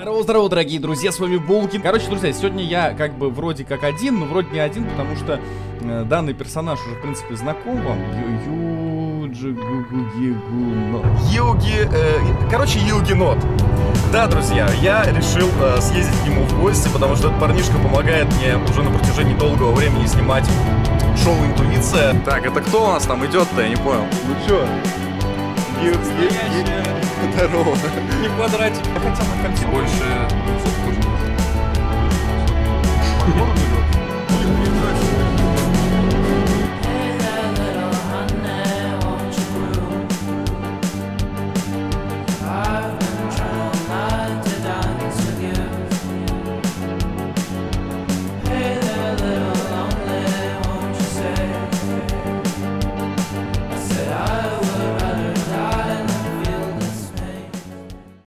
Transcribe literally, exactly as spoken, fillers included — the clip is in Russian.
Здорово, здорово, дорогие друзья, с вами Булкин. Короче, друзья, сегодня я как бы вроде как один, но вроде не один, потому что э, данный персонаж уже, в принципе, знаком вам. Юджи Гугугигунот. Юги... Э, короче, Югинот. Да, друзья, я решил э, съездить к нему в гости, потому что этот парнишка помогает мне уже на протяжении долгого времени снимать шоу «Интуиция». Так, это кто у нас там идет-то? Я не понял. Ну чё? Здорово. Не квадратик. Я хотел на кольце больше...